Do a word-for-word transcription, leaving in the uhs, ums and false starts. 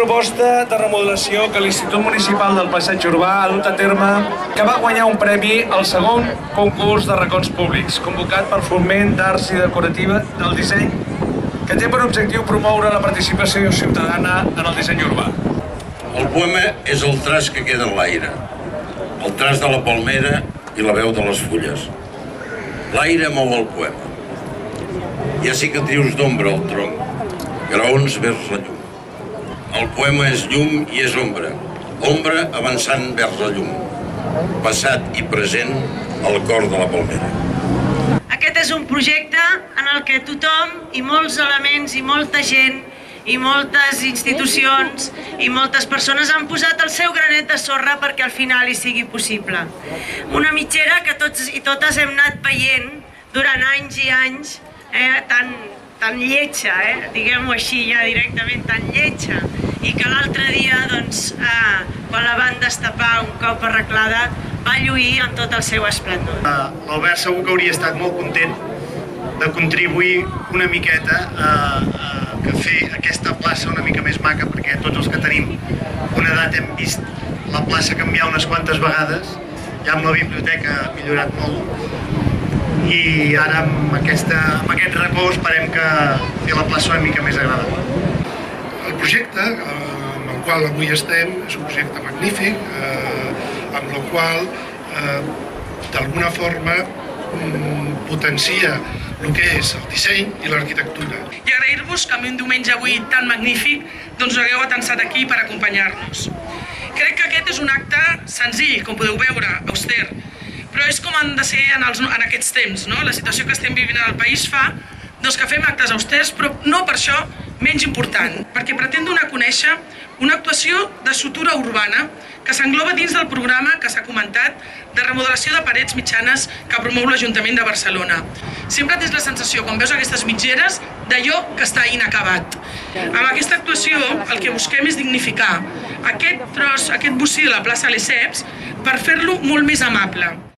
proposta de remodelació que l'Institut Municipal del Passeig Urbà ha dut a terme, que va guanyar un premi al segon concurs de racons públics, convocat pel Foment d'Arts i Decorativa del Disseny, que té per objectiu promoure la participació ciutadana en el disseny urbà. El poema és el traç que queda en l'aire, el traç de la palmera i la veu de les fulles. L'aire mou el poema. Hi ha cicatrius d'ombra al tronc, graons vers la llum. El poema és llum i és ombra, ombra avançant vers la llum, passat i present al cor de la palmera. Aquest és un projecte en el que tothom i molts elements i molta gent i moltes institucions i moltes persones han posat el seu granet de sorra perquè al final hi sigui possible. Una mitgera que tots i totes hem anat veient durant anys i anys, eh, tan, tan lletja, eh, diguem-ho així ja directament, tan lletja, i que l'altre dia, doncs, eh, quan la van destapar un cop arreglada, va lluir en tot el seu esplendor. L'Albert segur que hauria estat molt content de contribuir una miqueta a, a fer aquesta plaça una mica més maca, perquè tots els que tenim una edat hem vist la plaça canviar unes quantes vegades, ja amb la biblioteca ha millorat molt, i ara amb, aquesta, amb aquest racó esperem que fer la plaça una mica més agradable. El projecte amb el qual avui estem és un projecte magnífic, eh, amb el qual eh, d'alguna forma potencia el que és el disseny i l'arquitectura. I agrair-vos que amb un diumenge avui tan magnífic doncs us hagueu atensat aquí per acompanyar-nos. Crec que aquest és un acte senzill, com podeu veure, auster, però és com han de ser en, els, en aquests temps, no? La situació que estem vivint al país fa doncs, que fem actes austers, però no per això menys important, perquè pretén donar a conèixer una actuació de sutura urbana que s'engloba dins del programa que s'ha comentat de remodelació de parets mitjanes que promou l'Ajuntament de Barcelona. Sempre tens la sensació, quan veus aquestes mitgeres, d'allò que està inacabat. Amb aquesta actuació el que busquem és dignificar aquest tros, aquest bocí de la plaça Lesseps per fer-lo molt més amable.